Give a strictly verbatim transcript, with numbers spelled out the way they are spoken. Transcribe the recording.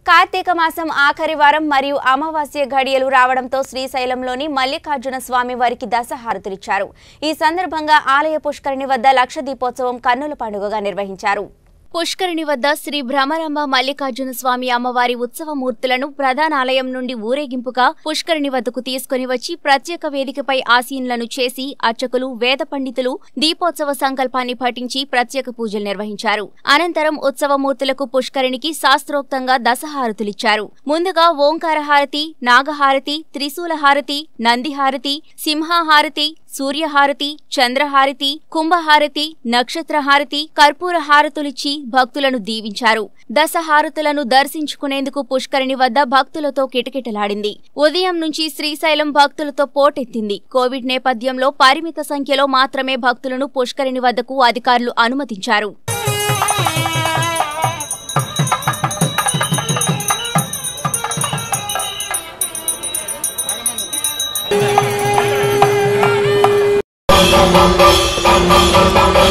కార్తీక మాసం ఆఖరి వారం మరియు అమావాస్య ఘడియలు రావడంతో శ్రీశైలంలోని మల్లికార్జున స్వామి వారికి దశహారతులిచ్చారు। ఈ సందర్భంగా ఆలయ పుష్కరిణి వద్ద లక్ష దీపోత్సవం కన్నుల పండుగగా నిర్వహించారు। పుష్కరిణి వద్ద శ్రీ భ్రమరాంబ మల్లికార్జున స్వామి అమ్మవారి ఉత్సవ మూర్తులను ప్రధాన ఆలయం నుండి ఊరేగింపుగా పుష్కరిణి వద్దకు తీసుకుని వచ్చి ప్రత్యేక వేదికపై ఆసీనులను చేసి అర్చకులు వేద పండితులు దీపోత్సవ సంకల్పాన్ని పఠించి ప్రత్యేక పూజలు నిర్వహించారు। అనంతరం ఉత్సవ మూర్తులకు పుష్కరిణికి శాస్త్రోక్తంగా దశహారతులిచ్చారు। ముందుగా ఓంకారహారతి, నాగహారతి, త్రిశూలహారతి, నందిహారతి, సింహహారతి, సూర్యహారతి, చంద్రహారతి, కుంభహారతి, నక్షత్రహారతి, కర్పూర హారతులిచ్చి భక్తులను దీవించారు। దశహారతులను దర్శించుకునేందుకు పుష్కరిణి వద్ద భక్తులతో కిటకిటలాడింది। ఉదయం నుంచి శ్రీశైలం భక్తులతో పోటెత్తింది। కోవిడ్ నేపథ్యంలో పరిమిత సంఖ్యలో మాత్రమే భక్తులను పుష్కరిణి వద్దకు అధికారులు అనుమతించారు। Bum bum bum bum bum bum bum